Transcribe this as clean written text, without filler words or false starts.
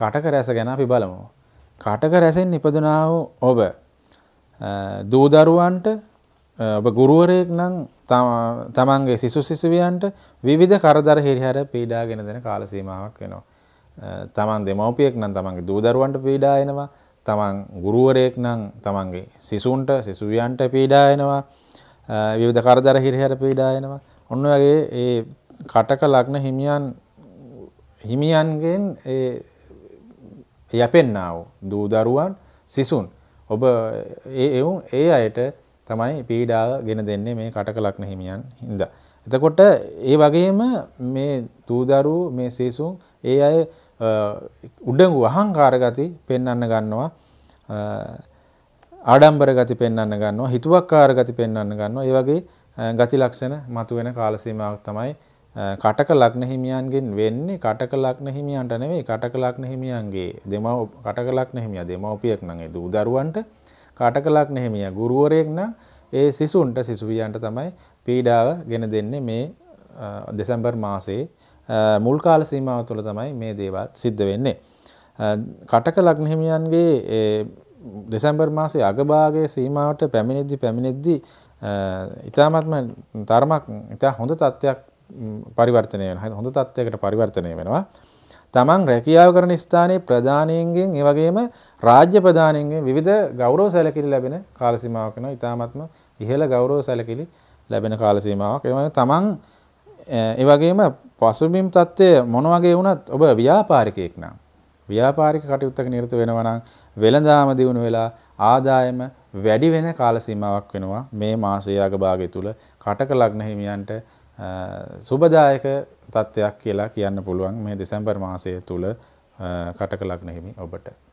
කටක රැස ගැන අපි බලමු. කටක රැසෙන් ඉපදුනා වූ ඔබ දූ දරුවන්ට ඔබ ගුරුවරයෙක් නම් තමන්ගේ සිසු සිසුවියන්ට විවිධ කරදර හිරිහැර පීඩාගෙන දෙන කාල සීමාවක් වෙනවා. තමන් දෙමව්පියෙක් නම් තමන්ගේ දූ දරුවන්ට පීඩා එනවා. තමන් ගුරුවරයෙක් නම් තමන්ගේ සිසුන්ට සිසුවියන්ට පීඩා එනවා. විවිධ කරදර හිරිහැර පීඩා එනවා. ඔන්න වගේ ඒ කටක ලග්න හිමියන්ගෙන් යැපෙන්නා වූ දූ දරුවන් සිසුන් ඔබ ඒ අයට තමයි පීඩාව ගෙන දෙන්නේ මේ කටක ලග්න හිමියන් හින්දා. එතකොට ඒ වගේම මේ දූ දරුවෝ මේ සිසුන් ඒ අය උඩඟු අහංකාර ගති පෙන්වන්න ගන්නවා. ආඩම්බර ගති පෙන්වන්න ගන්නවා. හිතුවක්කාර ගති පෙන්වන්න ගන්නවා. ඒ වගේ ගති ලක්ෂණ මතුවෙන කාල සීමාවක් තමයි කටක ලග්න හිමියන්ගෙන් වෙන්නේ. කටක ලග්න හිමියන්ට නෙවෙයි කටක ලග්න හිමියන්ගේ කටක ලග්න හිමියා දෙමව්පියෙක් නම් ඒ දූ දරුවන්ට කටක ලග්න හිමියා ගුරුවරයෙක් නම් ඒ සිසුන්ට සිසුවියන්ට තමයි පීඩාව ගෙන දෙන්නේ මේ දෙසැම්බර් මාසයේ මුල් කාල සීමාව තුළ තමයි මේ දේවල් සිද්ධ වෙන්නේ. කටක ලග්න හිමියන්ගේ දෙසැම්බර් මාසයේ අගභාගයේ සීමාවට පැමිණෙද්දී ඉතාමත්ම තරමක් ඉතා හොඳ තත්ත්වයක් පරිවර්තනය වෙනවා. හොඳ තත්ත්වයකට පරිවර්තනය වෙනවා. තමන් රැකියාව කරන ස්ථානයේ ප්‍රධානීන්ගෙන් ඒ වගේම රාජ්‍ය ප්‍රධානීන්ගෙන් විවිධ ගෞරව සැලකිලි ලැබෙන කාල සීමාවක් වෙනවා. ඉතාමත්ම ඉහළ ගෞරව සැලකිලි ලැබෙන කාල සීමාවක්. ඒ වගේම තමන් ඒ වගේම පසුබිම් තත්ත්වය මොන වගේ වුණත් ඔබ ව්‍යාපාරිකයෙක් නම් ව්‍යාපාරික කටයුත්තක නිරත වෙනවා නම් වෙළඳාම දියුණු වෙලා ආදායම වැඩි වෙන කාල සීමාවක් වෙනවා මේ මාසයේ අගභාගය තුල කටක ලග්න හිමියන්ට සුබදායක තත්ත්වයක් කියලා කියන්න පුළුවන් මේ දෙසැම්බර් මාසය තුල කටක ලග්න හිමි ඔබට.